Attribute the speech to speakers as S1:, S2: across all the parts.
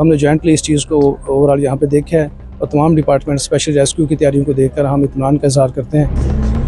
S1: हमने जॉइंटली इस चीज़ को ओवरऑल यहाँ पे देखा है और तमाम डिपार्टमेंट स्पेशल रेस्क्यू की तैयारियों को देखकर हम इत्मीनान का इज़हार करते हैं।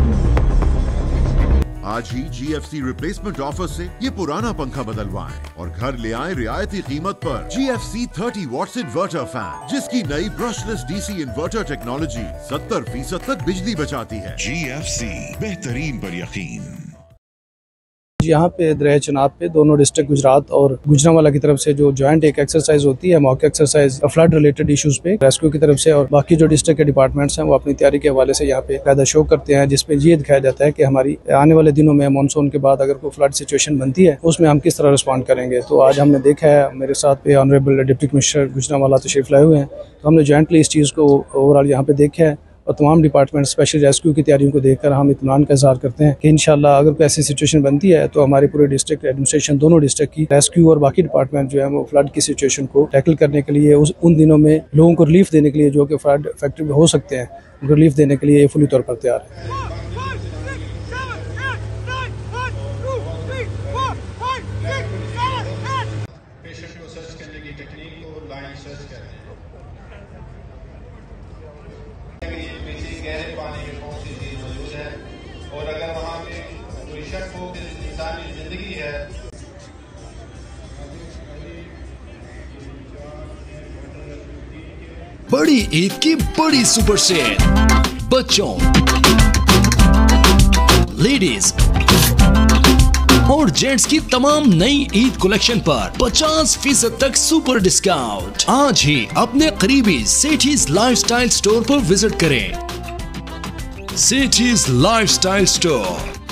S2: आज ही GFC रिप्लेसमेंट ऑफर से ये पुराना पंखा बदलवाएं और घर ले आएं रियायती कीमत पर GFC 30 वॉट्स इन्वर्टर फैन, जिसकी नई ब्रशलेस DC इन्वर्टर टेक्नोलॉजी 70% तक बिजली बचाती है। GFC, बेहतरीन पर यकीन।
S1: यहाँ पे दरिया चनाब पे दोनों डिस्ट्रिक्ट गुजरात और गुजरांवाला की तरफ से जो जॉइंट एक एक्सरसाइज होती है, mock exercise flood related issues पे रेस्क्यू की तरफ से, और बाकी जो डिस्ट्रिक्ट के डिपार्टमेंट्स हैं वो अपनी तैयारी के हवाले से यहाँ पे कायदा शो करते हैं, जिसमें ये दिखाया जाता है कि हमारी आने वाले दिनों में मानसून के बाद अगर कोई फ्लड सिचुएशन बनती है उसमें हम किस तरह रिस्पॉन्ड करेंगे। तो आज हमने देखा है, मेरे साथ ऑनरेबल डिप्टी कमिश्नर गुजरांवाला तशरीफ लाए हुए हैं, तो हमने जॉइंटली इस चीज़ को ओवरऑल यहाँ पे देखा है और तमाम डिपार्टमेंट स्पेशल रेस्क्यू की तैयारियों को देखकर हम इत्मीनान का इज़हार करते हैं कि इंशाल्लाह अगर कोई ऐसी सिचुएशन बनती है तो हमारे पूरे डिस्ट्रिक्ट एडमिनिस्ट्रेशन, दोनों डिस्ट्रिक्ट की रेस्क्यू और बाकी डिपार्टमेंट जो है वो फ्लड की सिचुएशन को टैकल करने के लिए, उन दिनों में लोगों को रिलीफ देने के लिए जो कि फ्लड फैक्ट्री में हो सकते हैं, उनको रिलीफ देने के लिए फुली तौर पर तैयार है।
S3: पानी में कौन सी चीज मौजूद है और अगर वहाँ पे कोई शक हो कि इंसानी जिंदगी है।
S4: बड़ी ईद की बड़ी सुपर सेल, बच्चों, लेडीज और जेंट्स की तमाम नई ईद कलेक्शन पर 50% तक सुपर डिस्काउंट। आज ही अपने करीबी सेठीज लाइफस्टाइल स्टोर पर विजिट करें। Cities Lifestyle Store।